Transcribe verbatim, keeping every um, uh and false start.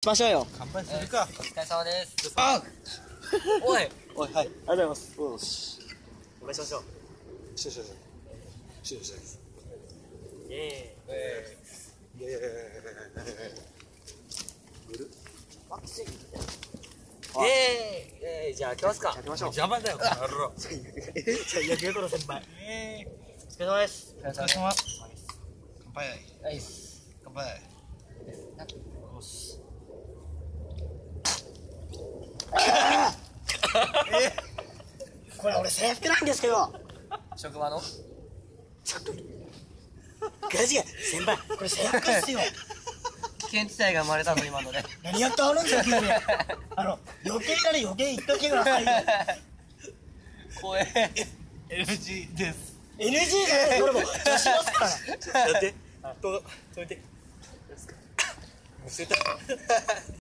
しましょうよ。 乾杯するか。 お疲れ様です。 あおいおい、はい、ありがとうございます。よし。乾杯しましょう。 しよしよしよしよしよし。 イエえー、イエーイ。ぐる。 ワクチン。 ーイイエーイイエーイじゃあ開けますか。 開けましょう。 邪魔だよ、この野郎。 じゃあ、焼き猫の先輩。 えお疲れ様です。 ー、お疲れ様。乾杯。 ナイス。 乾杯。 これ俺制服なんですけど。 職場のちょっと。ガジが先輩、これ制服っすよ。 危険地帯が生まれたぞ今ので。 何やってはるんですか急に。あの余計なら余計言っとけくださいよ。 怖え。 エヌジー です。 エヌジー じゃないです。これもう女子ますから。 やって。と、止めて。むせた。